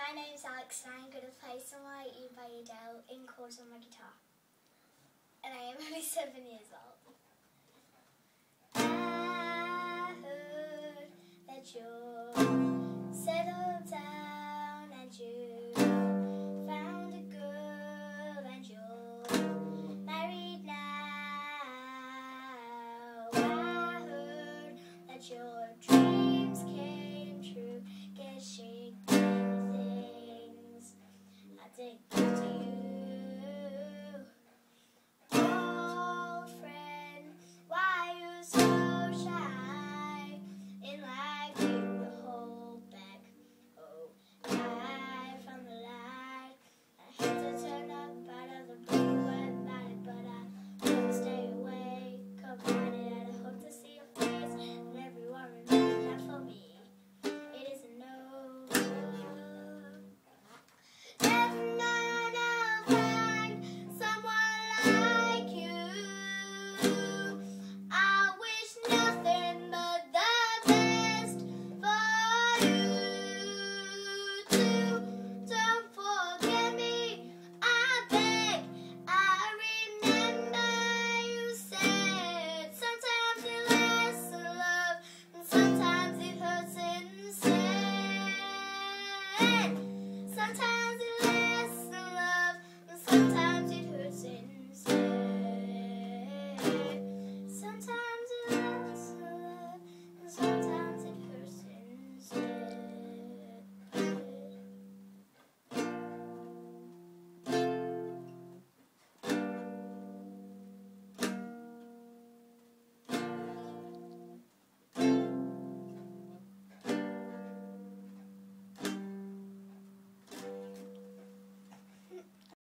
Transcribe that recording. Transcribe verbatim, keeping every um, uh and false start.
My name's Alex and I'm going to play Somewhere You by Adele in chords on my guitar. And I am only seven years old. I heard that you're settled down and you found a girl and you're married now. I heard that you're